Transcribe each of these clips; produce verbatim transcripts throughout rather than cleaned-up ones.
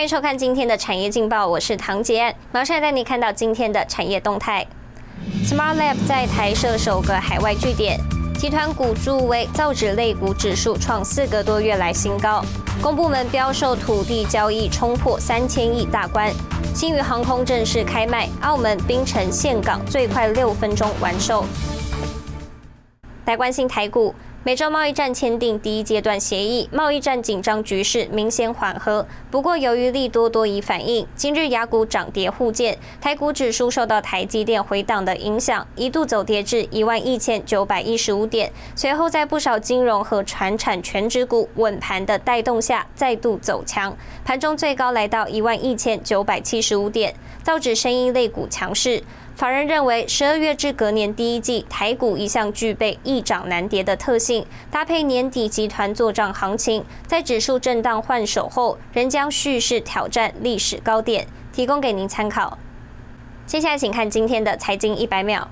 迎收看今天的产业劲报，我是唐杰安，马上带你看到今天的产业动态。Smart Lab 在台设首个海外据点，集团股助威造纸类股指数创四个多月来新高，公部门标售土地交易冲破三千亿大关。星宇航空正式开卖，澳门槟城岘港最快六分钟完售。来关心台股。 美洲贸易战签订第一阶段协议，贸易战紧张局势明显缓和。不过，由于利多多疑反应，今日亚股涨跌互见，台股指数受到台积电回档的影响，一度走跌至一万一千九百一十五点。随后，在不少金融和传产全指股稳盘的带动下，再度走强，盘中最高来到一万一千九百七十五点。造纸生意类股强势。 法人认为，十二月至隔年第一季台股一向具备易涨难跌的特性，搭配年底集团作账行情，在指数震荡换手后，仍将蓄势挑战历史高点，提供给您参考。接下来，请看今天的财经一百秒。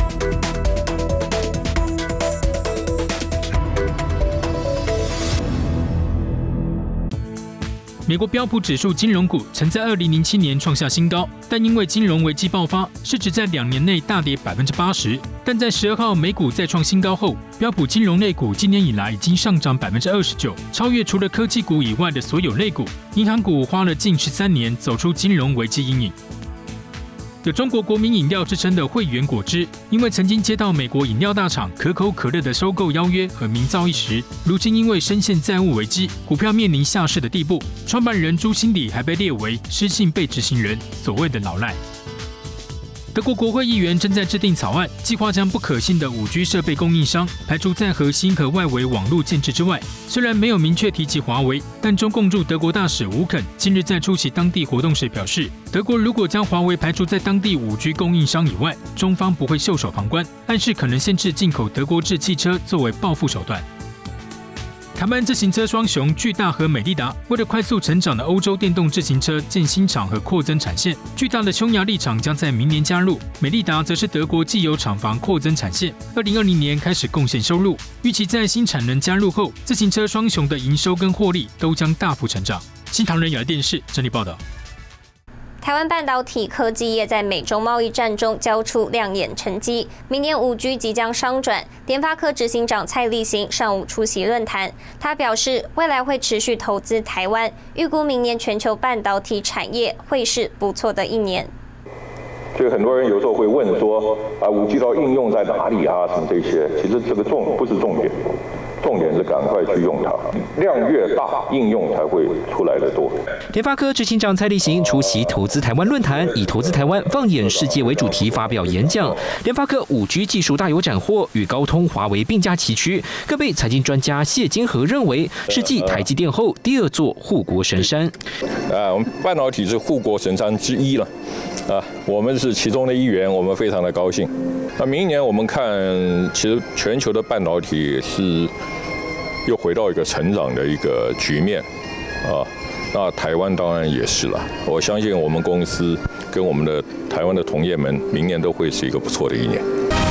美国标普指数金融股曾在二零零七年创下新高，但因为金融危机爆发，市值在两年内大跌百分之八十。但在十二号美股再创新高后，标普金融类股今年以来已经上涨百分之二十九，超越除了科技股以外的所有类股。银行股花了近十三年走出金融危机阴影。 有中国国民饮料之称的汇源果汁，因为曾经接到美国饮料大厂可口可乐的收购邀约和名噪一时，如今因为深陷债务危机，股票面临下市的地步。创办人朱新礼还被列为失信被执行人，所谓的老赖。 德国国会议员正在制定草案，计划将不可信的 五 G 设备供应商排除在核心和外围网络建制之外。虽然没有明确提及华为，但中共驻德国大使吴肯近日在出席当地活动时表示，德国如果将华为排除在当地 五 G 供应商以外，中方不会袖手旁观，暗示可能限制进口德国制汽车作为报复手段。 台湾自行车双雄巨大和美利达为了快速成长的欧洲电动自行车建新厂和扩增产线，巨大的匈牙利厂将在明年加入，美利达则是德国既有厂房扩增产线，二零二零年开始贡献收入。预期在新产能加入后，自行车双雄的营收跟获利都将大幅成长。新唐人亚太电视整理报道。 台湾半导体科技业在美中贸易战中交出亮眼成绩。明年 五 G 即将商转，联发科执行长蔡力行上午出席论坛，他表示未来会持续投资台湾，预估明年全球半导体产业会是不错的一年。 所以很多人有时候会问说啊 ，五 G 到应用在哪里啊？什么这些？其实这个重不是重点。 重点是赶快去用它，量越大，应用才会出来的多。 联发科执行长蔡力行出席投资台湾论坛，以“投资台湾，放眼世界”为主题发表演讲。联发科 五 G 技术大有斩获，与高通、华为并驾齐驱，更被财经专家谢金河认为是继台积电后第二座护国神山。 啊，我们半导体是护国神山之一了，啊，我们是其中的一员，我们非常的高兴。那明年我们看，其实全球的半导体是。 又回到一个成长的一个局面，啊，那台湾当然也是了。我相信我们公司跟我们的台湾的同业们，明年都会是一个不错的一年。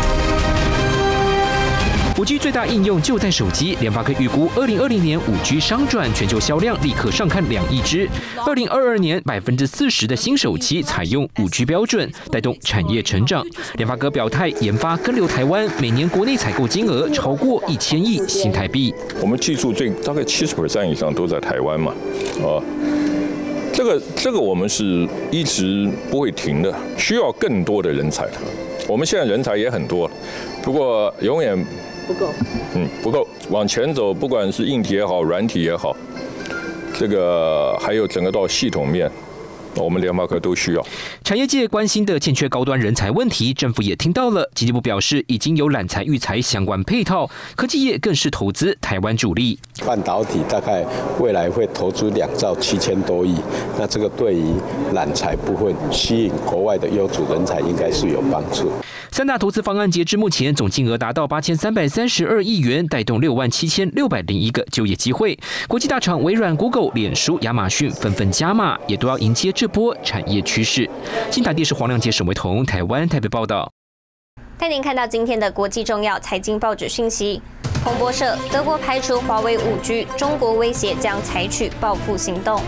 五 G 最大应用就在手机，联发科预估二零二零年 五 G 商转，全球销量立刻上看两亿只。二零二二年百分之四十的新手机采用 五 G 标准，带动产业成长。联发科表态研发跟留台湾，每年国内采购金额超过一千亿新台币。 我们技术最大概七十 percent 以上都在台湾嘛，啊，这个这个我们是一直不会停的，需要更多的人才。我们现在人才也很多，不过永远。 不够，嗯，不够。往前走，不管是硬体也好，软体也好，这个还有整个到系统面，我们联发科都需要。 产业界关心的欠缺高端人才问题，政府也听到了。经济部表示，已经有揽才育才相关配套，科技业更是投资台湾主力。 半导体大概未来会投资两兆七千多亿，那这个对于揽才部分吸引国外的优质人才，应该是有帮助。 三大投资方案截至目前总金额达到八千三百三十二亿元，带动六万七千六百零一个就业机会。国际大厂微软、Google、脸书、亚马逊纷纷加码，也都要迎接这波产业趋势。新台电视黄亮杰、沈维彤，台湾台北报道。 带您看到今天的国际重要财经报纸讯息。彭博社：德国排除华为 五 G， 中国威胁将采取报复行动。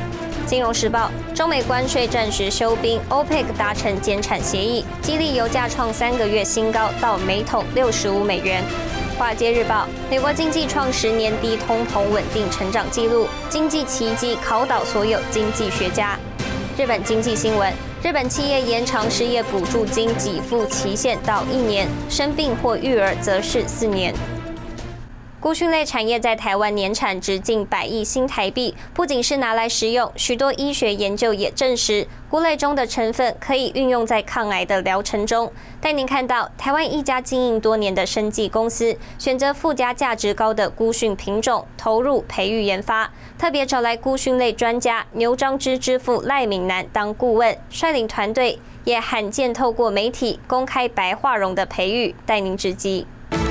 金融时报：中美关税战时休兵 ，OPEC 达成减产协议，激励油价创三个月新高，到每桶六十五美元。华尔街日报：美国经济创十年低通膨稳定成长纪录，经济奇迹考倒所有经济学家。日本经济新闻：日本企业延长失业补助金给付期限到一年，生病或育儿则是四年。菇蕈类产业在台湾年产值近百亿新台币，不仅是拿来食用，许多医学研究也证实，菇类中的成分可以运用在抗癌的疗程中。带您看到台湾一家经营多年的生技公司，选择附加价值高的菇蕈品种，投入培育研发，特别找来菇蕈类专家牛樟芝之父赖敏南当顾问，率领团队，也罕见透过媒体公开白化茸的培育，带您直击。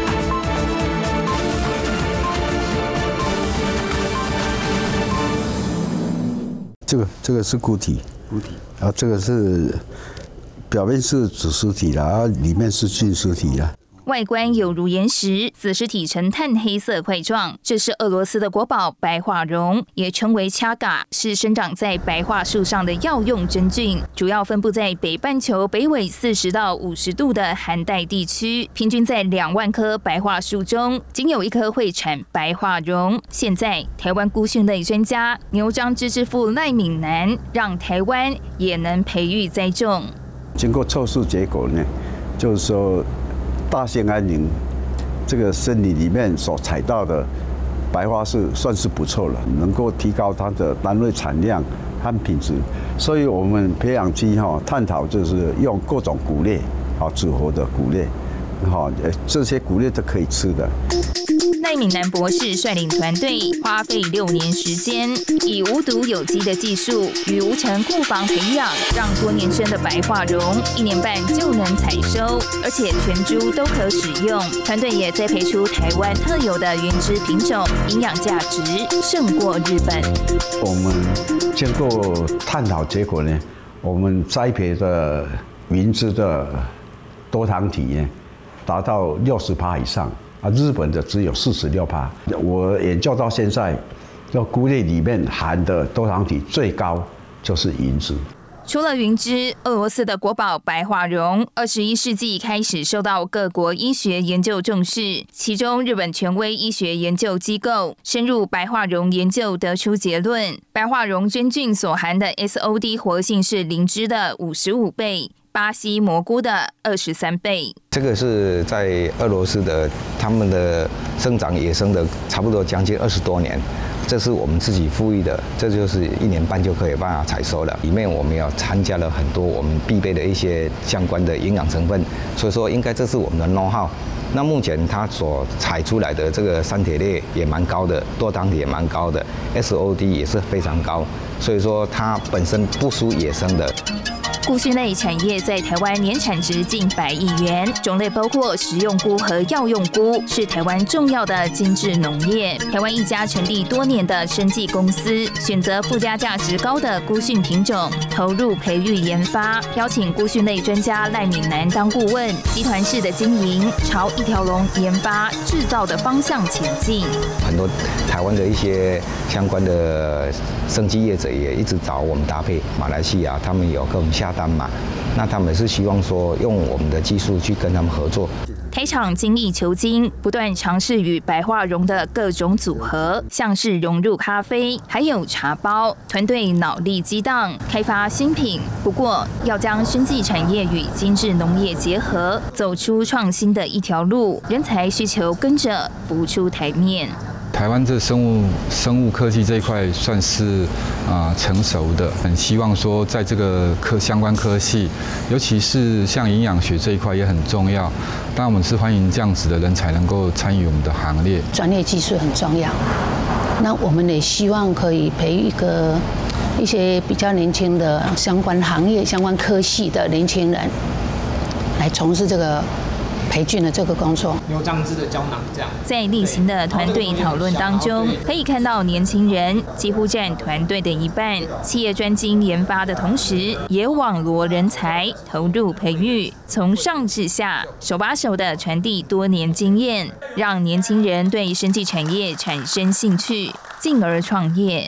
这个这个是菇体，菇体，然后这个是表面是子实体的，然后里面是菌实体的。 外观有如岩石，子实体呈炭黑色块状。这是俄罗斯的国宝白化茸，也称为掐嘎，是生长在白桦树上的药用真菌，主要分布在北半球北纬四十到五十度的寒带地区，平均在两万棵白桦树中，仅有一棵会产白化茸。现在，台湾菇蕈类专家牛樟芝之父赖敏南，让台湾也能培育栽种。 经过测试结果呢，就是说。大兴安岭这个森林里面所采到的白桦树算是不错了，能够提高它的单位产量和品质。所以我们培养基哈探讨就是用各种谷类啊组合的谷类，哈这些谷类都可以吃的。 赖敏南博士率领团队花费六年时间，以无毒有机的技术与无尘库房培养，让多年生的白化茸一年半就能采收，而且全株都可使用。团队也栽培出台湾特有的原枝品种，营养价值胜过日本。 我们经过探讨结果呢，我们栽培的原枝的多糖体呢，达到六十趴以上。啊，日本的只有四十六趴。我研究到现在，要菇类里面含的多糖体最高就是云芝。 除了云芝，俄罗斯的国宝白化茸，二十一世纪开始受到各国医学研究重视。其中，日本权威医学研究机构深入白化茸研究，得出结论：白化茸真菌所含的 S O D 活性是灵芝的五十五倍。巴西蘑菇的二十三倍， 这个是在俄罗斯的，他们的生长野生的差不多将近二十多年，这是我们自己富裕的，这就是一年半就可以办法采收了。里面我们要参加了很多我们必备的一些相关的营养成分，所以说应该这是我们的 know how。那目前它所采出来的这个三铁类也蛮高的，多糖体也蛮高的 ，S O D 也是非常高，所以说它本身不输野生的。 菇蕈类产业在台湾年产值近百亿元，种类包括食用菇和药用菇，是台湾重要的精致农业。台湾一家成立多年的生技公司，选择附加价值高的菇蕈品种，投入培育研发，邀请菇蕈类专家赖敏南当顾问，集团式的经营，朝一条龙研发制造的方向前进。 很多台湾的一些相关的生技业者也一直找我们搭配马来西亚，他们有跟我们下单嘛，那他们是希望说用我们的技术去跟他们合作。 开场精益求精，不断尝试与白化茸的各种组合，像是融入咖啡，还有茶包。团队脑力激荡，开发新品。不过，要将生技产业与精致农业结合，走出创新的一条路，人才需求跟着浮出台面。 台湾这生物生物科技这一块算是啊、呃、成熟的，很希望说在这个科相关科系，尤其是像营养学这一块也很重要。当然，我们是欢迎这样子的人才能够参与我们的行列。 专业技术很重要，那我们也希望可以培育一个一些比较年轻的相关行业、相关科系的年轻人来从事这个。培训的这个工作， 牛樟芝的胶囊这样。 在例行的团队讨论当中，可以看到年轻人几乎占团队的一半。企业专精研发的同时，也网罗人才，投入培育，从上至下，手把手的传递多年经验，让年轻人对生技产业产生兴趣，进而创业。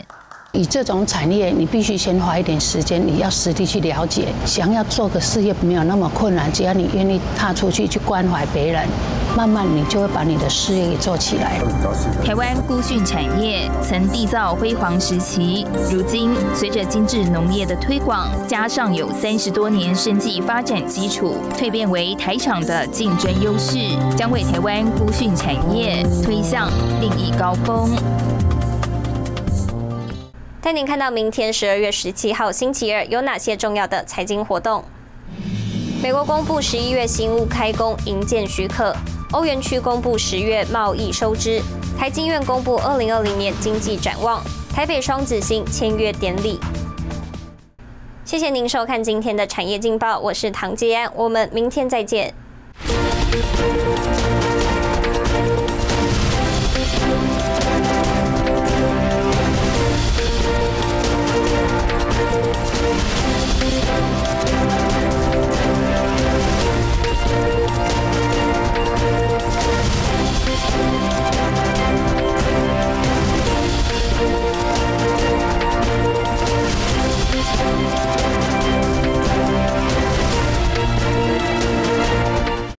以这种产业，你必须先花一点时间，你要实地去了解。想要做个事业没有那么困难，只要你愿意踏出去去关怀别人，慢慢你就会把你的事业给做起来。 台湾菇蕈产业曾缔造辉煌时期，如今随着精致农业的推广，加上有三十多年生技发展基础，蜕变为台厂的竞争优势，将为台湾菇蕈产业推向另一高峰。 带您看到明天十二月十七号星期二有哪些重要的财经活动。美国公布十一月新屋开工营建许可，欧元区公布十月贸易收支，台经院公布二零二零年经济展望，台北双子星签约典礼。谢谢您收看今天的产业劲报，我是唐杰安，我们明天再见。